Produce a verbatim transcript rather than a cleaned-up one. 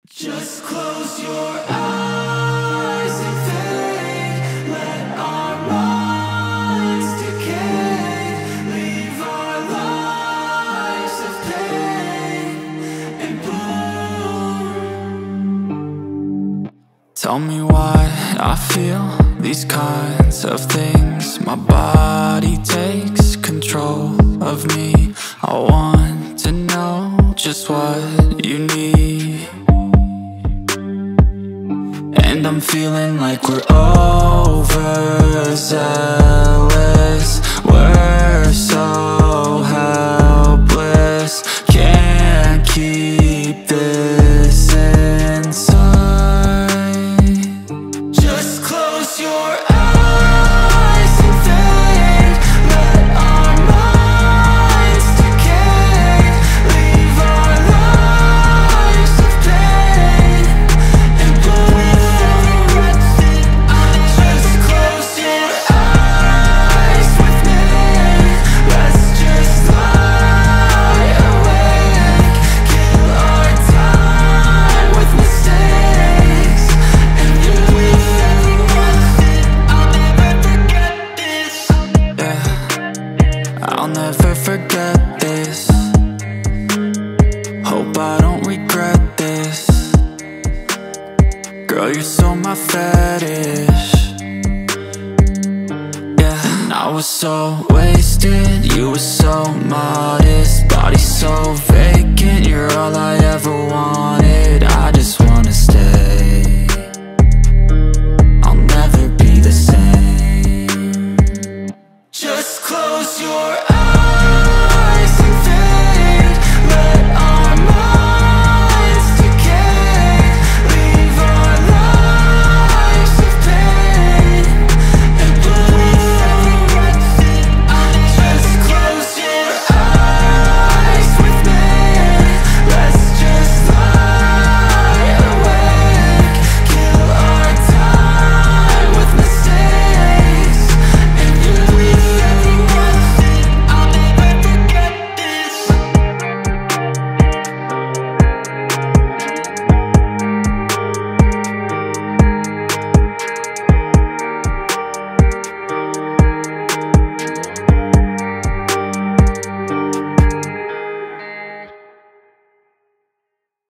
Just close your eyes and fade. Let our minds decay. Leave our lives of pain and bloom. Tell me why I feel these kinds of things. My body takes control of me. I want to know just what you need. And I'm feeling like we're overzealous. We're so helpless. Can't keep this inside. Just close your eyes and fade. Let our minds decay. Leave our lives of pain and bloom. I'll never forget this. Hope I don't regret this. Girl, you're so my fetish. Yeah, and I was so wasted. You were so modest. Body so vacant. You're all I ever wanted.